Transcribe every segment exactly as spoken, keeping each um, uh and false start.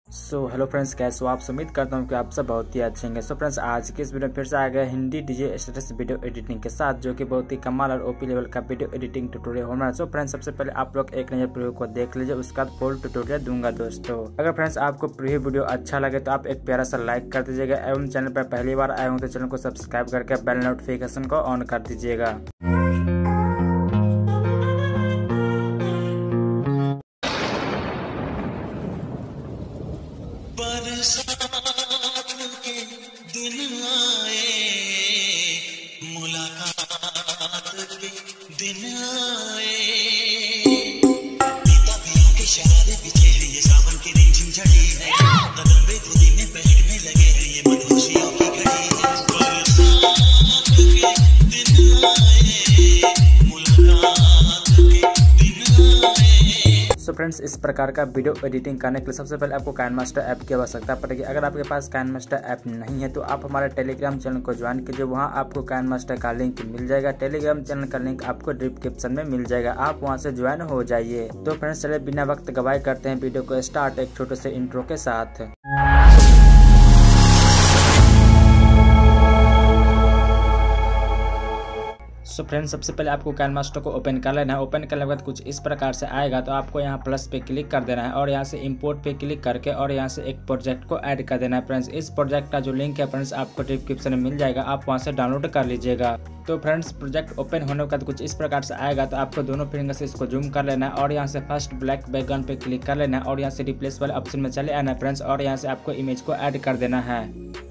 So hello friends, कैसे हो आप? उम्मीद करता हूँ कि आप सब बहुत ही अच्छे होंगे। सो फ्रेंड्स, आज की इस वीडियो में फिर से आ गया Hindi DJ status video editing के साथ, जो कि बहुत ही कमाल और ओपी लेवल का वीडियो एडिटिंग ट्यूटोरियल होना है। सो फ्रेंड्स, सबसे पहले आप लोग एक नजर प्रीव्यू को देख लीजिए, उसका फुल ट्यूटोरियल दूंगा दोस्तों। अगर फ्रेंड्स आपको प्रीव्यू वीडियो अच्छा लगे तो आप एक प्यारा सा लाइक कर दीजिएगा एवं चैनल पर पहली बार आए हो तो चैनल को सब्सक्राइब करके बेल नोटिफिकेशन को ऑन कर दीजिएगा। बरसात के दिन आए, मुलाकात के दिन आए, पिताबियों के शरारे बिछे हैं, ये सावन की रिमझिम झड़ी है, कदम खुदी में बैठने लगे हैं, ये मधुशियों की घड़ी है। बरसात के दिन आए, मुलाकात के दिन आए। सो फ्रेंड्स, इस प्रकार का वीडियो एडिटिंग करने के लिए सबसे पहले आपको काइनमास्टर ऐप की आवश्यकता पड़ेगी। अगर आपके पास काइनमास्टर ऐप नहीं है तो आप हमारे टेलीग्राम चैनल को ज्वाइन कीजिए, वहां आपको काइनमास्टर का लिंक मिल जाएगा। टेलीग्राम चैनल का लिंक आपको डिस्क्रिप्शन में मिल जाएगा, आप वहां से ज्वाइन हो जाइए। तो फ्रेंड्स, चलिए बिना वक्त गवाए करते हैं वीडियो को स्टार्ट एक छोटे से इंट्रो के साथ। सो फ्रेंड्स, सबसे पहले आपको काइनमास्टर को ओपन कर लेना है। ओपन करने के बाद कुछ इस प्रकार से आएगा, तो आपको यहाँ प्लस पे क्लिक कर देना है और यहाँ से इंपोर्ट पे क्लिक करके और यहाँ से एक प्रोजेक्ट को ऐड कर देना है। फ्रेंड्स, इस प्रोजेक्ट का जो लिंक है फ्रेंड्स आपको डिस्क्रिप्शन में मिल जाएगा, आप वहाँ से डाउनलोड कर लीजिएगा। तो फ्रेंड्स, प्रोजेक्ट ओपन होने के बाद कुछ इस प्रकार से आएगा, तो आपको दोनों फिंगर से इसको जूम कर लेना है और यहाँ से फर्स्ट ब्लैक बैकग्राउंड पे क्लिक कर लेना है और यहाँ से रिप्लेस वाले ऑप्शन में चले आना है फ्रेंड्स, और यहाँ से आपको इमेज को ऐड कर देना है।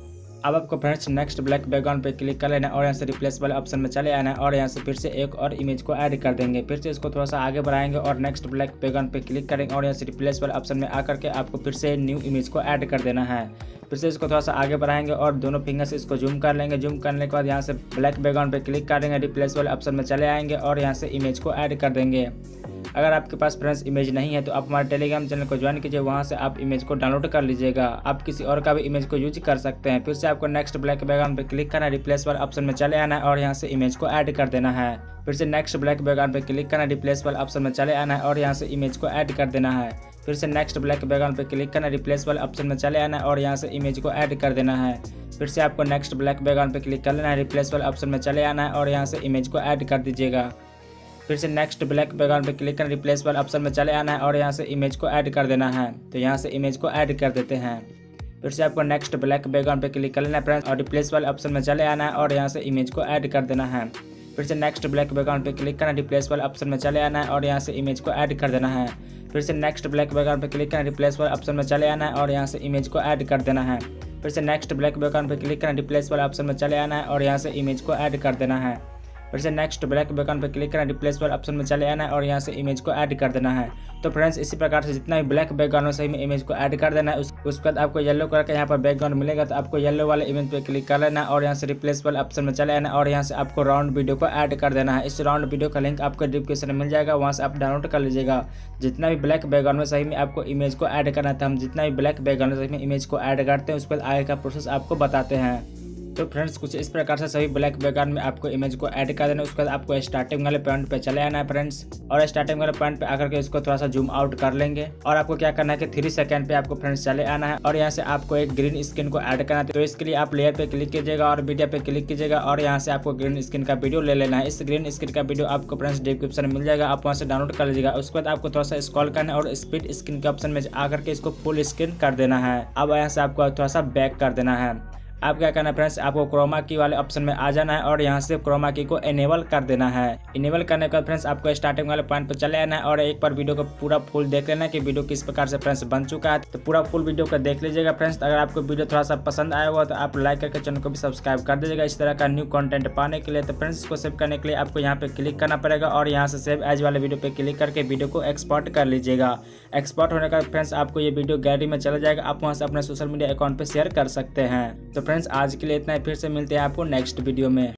अब आपको फ्रेंड्स नेक्स्ट ब्लैक बैकग्राउंड पे क्लिक कर लेना है और यहाँ से रिप्लेस वाले ऑप्शन में चले आना है और यहाँ से फिर से एक और इमेज को ऐड कर देंगे। फिर से इसको थोड़ा सा आगे बढ़ाएंगे और नेक्स्ट ब्लैक बैकग्राउंड पे क्लिक करेंगे और यहाँ से रिप्लेस वाले ऑप्शन में आकर के आपको फिर से न्यू इमेज को ऐड कर देना है। फिर से इसको थोड़ा सा आगे बढ़ाएंगे और दोनों फिंगर से इसको जूम कर लेंगे। जूम करने के बाद यहाँ से ब्लैक बैकग्राउंड पे क्लिक करेंगे, रिप्लेस वाले ऑप्शन में चले आएंगे और यहाँ से इमेज को ऐड कर देंगे। अगर आपके पास फ्रेंड्स इमेज नहीं है तो आप हमारे टेलीग्राम चैनल को ज्वाइन कीजिए, वहां से आप इमेज को डाउनलोड कर लीजिएगा। आप किसी और का भी इमेज को यूज कर सकते हैं। फिर से आपको नेक्स्ट ब्लैक बैकग्राउंड पे क्लिक करना है, रिप्लेस वाले ऑप्शन में चले आना है और यहाँ से इमेज को ऐड कर देना है। फिर से नेक्स्ट ब्लैक बैकग्राउंड पे क्लिक करना है, रिप्लेस वाले ऑप्शन में चले आना है और यहाँ से इमेज को ऐड कर देना है। फिर से नेक्स्ट ब्लैक बैकग्राउंड पे क्लिक करना है, रिप्लेस वाले ऑप्शन में चले आना है और यहाँ से इमेज को ऐड कर देना है। फिर से आपको नेक्स्ट ब्लैक बैकग्राउंड पे क्लिक कर लेना है, रिप्लेस वाले ऑप्शन में चले आना है और यहाँ से इमेज को ऐड कर दीजिएगा। फिर से नेक्स्ट ब्लैक बैकग्राउंड पे क्लिक करना, रिप्लेस वाले ऑप्शन में चले आना है और यहाँ से इमेज को ऐड कर देना है। तो यहाँ से इमेज को ऐड कर देते हैं। फिर से आपको नेक्स्ट ब्लैक बैकग्राउंड पे क्लिक कर लेना है फ्रेंड्स और रिप्लेस वाले ऑप्शन में चले आना है और यहाँ से इमेज को ऐड कर देना है। फिर से नेक्स्ट ब्लैक बैकग्राउंड पे क्लिक करना, रिप्लेस वाले ऑप्शन में चले आना है और यहाँ से इमेज को ऐड कर देना है। फिर से नेक्स्ट ब्लैक बैकग्राउंड पे क्लिक करना, रिप्लेस वाले ऑप्शन में चले आना है और यहाँ से इमेज को ऐड कर देना है। फिर से नेक्स्ट ब्लैक बैकग्राउंड पे क्लिक करना, रिप्लेस वाले ऑप्शन में चले आना है और यहाँ से इमेज को ऐड कर देना है। फिर से नेक्स्ट ब्लैक बैकग्राउंड पे क्लिक करना, रिप्लेस वाले ऑप्शन में चले आना है और यहाँ से इमेज को ऐड कर देना है। तो फ्रेंड्स, इसी प्रकार से जितना भी ब्लैक बैकग्राउंड है सही में इमेज को ऐड कर देना है। उस, उसके बाद आपको येलो कलर का यहाँ पर बैकग्राउंड मिलेगा, तो आपको येलो वाले इमेज पे क्लिक कर लेना है और यहाँ से रिप्लेस वाले ऑप्शन में चले आना है और यहाँ से आपको राउंड वीडियो को ऐड कर देना है। इस राउंड वीडियो का लिंक आपको डिस्क्रिप्शन में मिल जाएगा, वहाँ से आप डाउनलोड कर लीजिएगा। जितना भी ब्लैक बैकग्राउंड में सही में आपको इमेज को ऐड करना था, हम जितना भी ब्लैक बैकग्राउंड में सही में इमेज को ऐड करते हैं उसके बाद आगे का प्रोसेस आपको बताते हैं। तो फ्रेंड्स, कुछ इस प्रकार से सभी ब्लैक बैकग्राउंड में आपको इमेज को ऐड कर देना है। उसके बाद आपको स्टार्टिंग वाले पॉइंट पे चले आना है फ्रेंड्स, और स्टार्टिंग वाले पॉइंट पे आकर के इसको थोड़ा सा जूम आउट कर लेंगे और आपको क्या करना है कि थ्री सेकंड पे आपको फ्रेंड्स चले आना है और यहाँ से आपको एक ग्रीन स्क्रीन को ऐड करना है। तो इसके लिए आप लेयर पे क्लिक कीजिएगा और मीडिया पे क्लिक कीजिएगा और यहाँ से आपको ग्रीन स्क्रीन का वीडियो ले लेना है। इस ग्रीन स्क्रीन का वीडियो आपको फ्रेंड्स डिस्क्रिप्शन में मिल जाएगा, आप वहाँ से डाउनलोड कर लीजिएगा। उसके बाद आपको थोड़ा सा स्क्रॉल करना है और स्प्लिट स्क्रीन के ऑप्शन में आकर के इसको फुल स्क्रीन कर देना है। अब यहाँ से आपको थोड़ा सा बैक कर देना है। आप क्या करना है फ्रेंड्स, आपको क्रोमा की वाले ऑप्शन में आ जाना है और यहाँ से क्रोमा की को इनेबल कर देना है। इनेबल करने के बाद फ्रेंड्स आपको स्टार्टिंग वाले पॉइंट पर चले आना है और एक बार वीडियो को पूरा फुल देख लेना है कि वीडियो किस प्रकार से फ्रेंड्स बन चुका है। तो पूरा फुल वीडियो को देख लीजिएगा फ्रेंड्स। अगर आपको वीडियो थोड़ा सा पसंद आया हुआ तो आप लाइक करके चैनल को भी सब्सक्राइब कर दीजिएगा इस तरह का न्यू कंटेंट पाने के लिए। तो फ्रेंड्स, इसको सेव करने के लिए आपको यहाँ पे क्लिक करना पड़ेगा और यहाँ से सेव एज वाले वीडियो पे क्लिक करके वीडियो को एक्सपोर्ट कर लीजिएगा। एक्सपोर्ट होने का फ्रेंड्स आपको ये वीडियो गैलरी में चला जाएगा, आप वहाँ से अपने सोशल मीडिया अकाउंट पे शेयर कर सकते हैं। तो फ्रेंड्स, आज के लिए इतना ही, फिर से मिलते हैं आपको नेक्स्ट वीडियो में।